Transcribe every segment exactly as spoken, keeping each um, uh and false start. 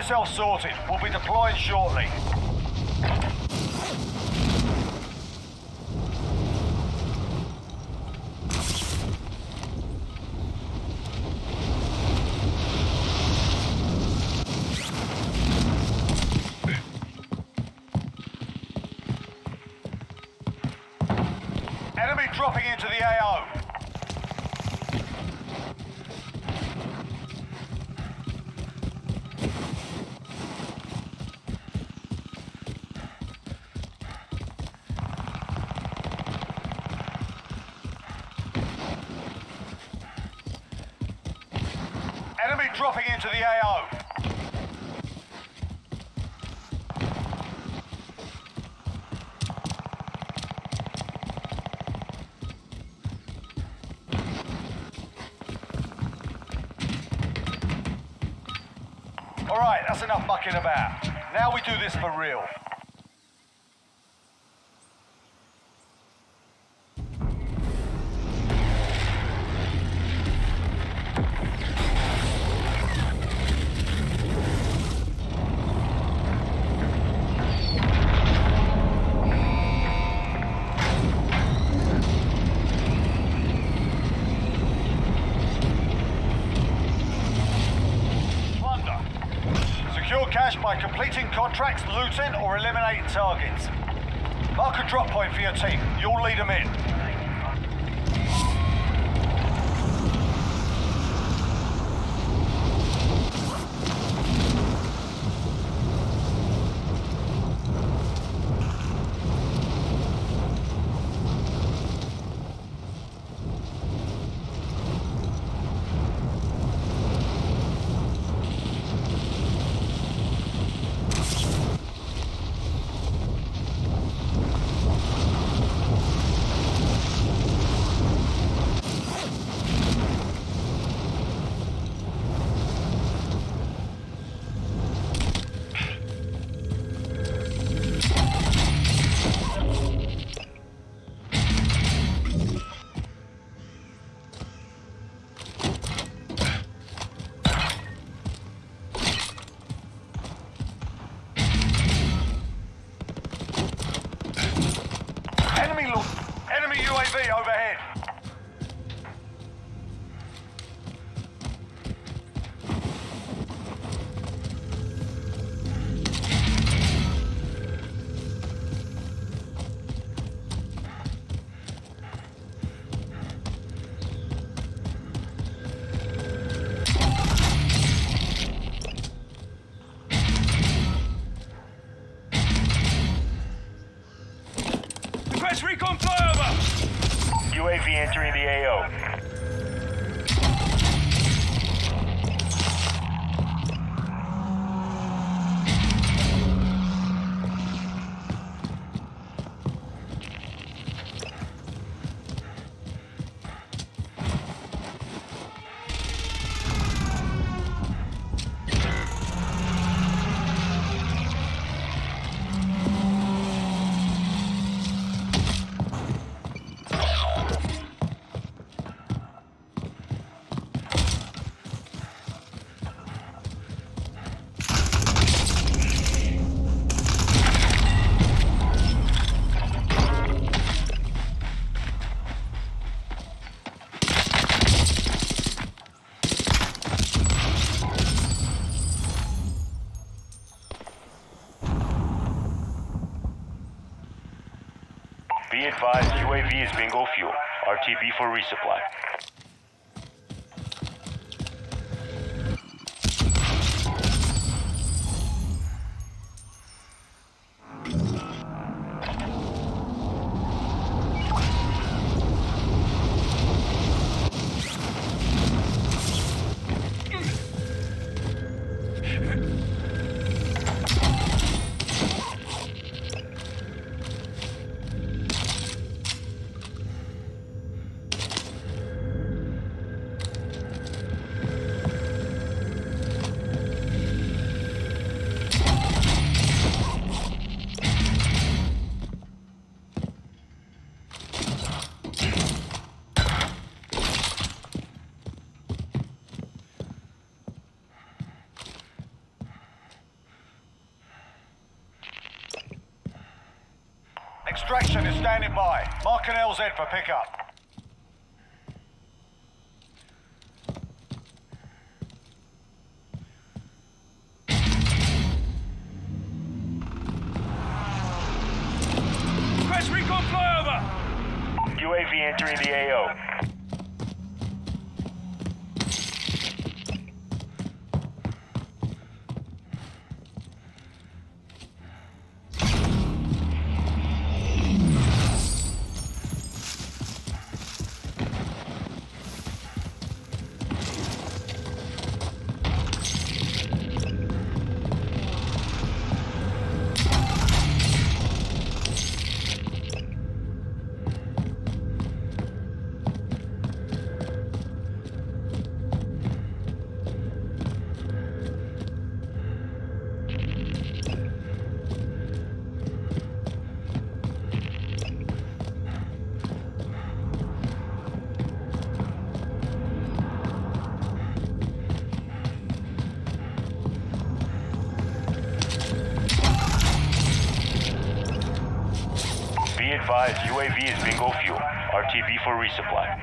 yourself sorted. We'll be deploying shortly. Enemy dropping into the A O. Enemy dropping into the A O. All right, that's enough mucking about. Now we do this for real. Secure cash by completing contracts, looting, or eliminating targets. Mark a drop point for your team. You'll lead them in. Enemy look. Enemy U A V overhead. Request recon flyover! U A V entering the A O. Be advised, U A V is bingo fuel. R T B for resupply. Extraction is standing by. Mark an L Z for pickup. Request recon flyover! U A V entering the A O. Be advised, U A V is bingo fuel. R T B for resupply.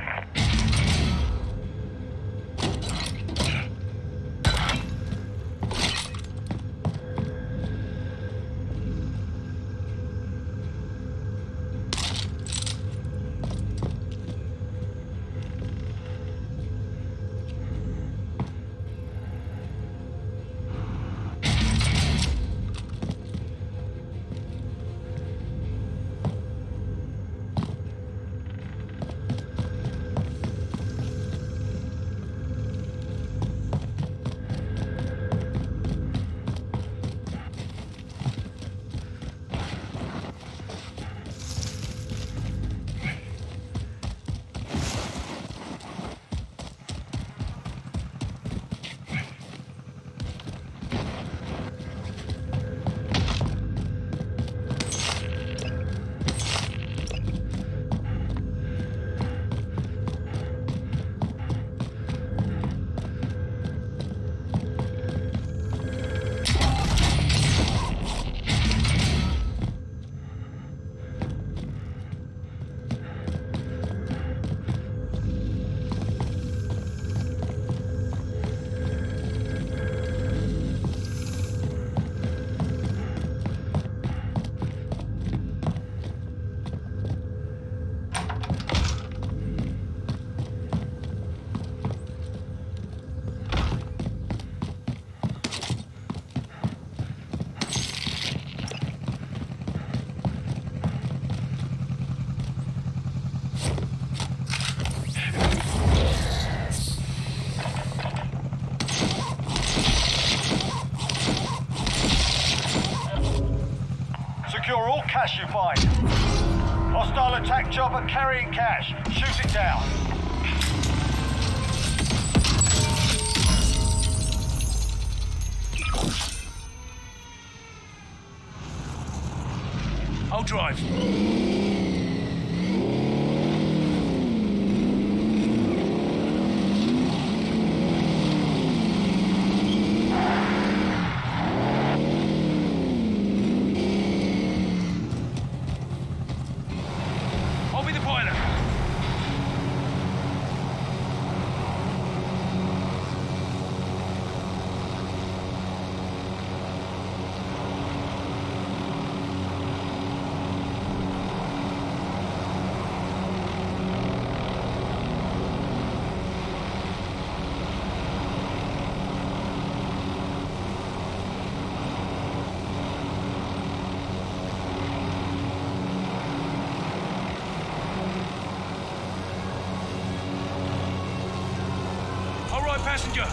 Secure all cash you find. Hostile attack chopper carrying cash. Shoot it down. I'll drive. I'll be the pilot. All right, passenger.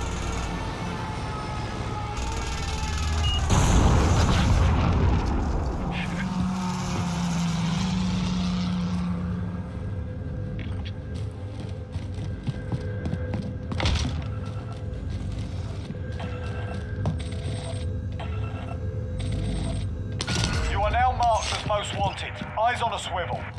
You are now marked as most wanted. Eyes on a swivel.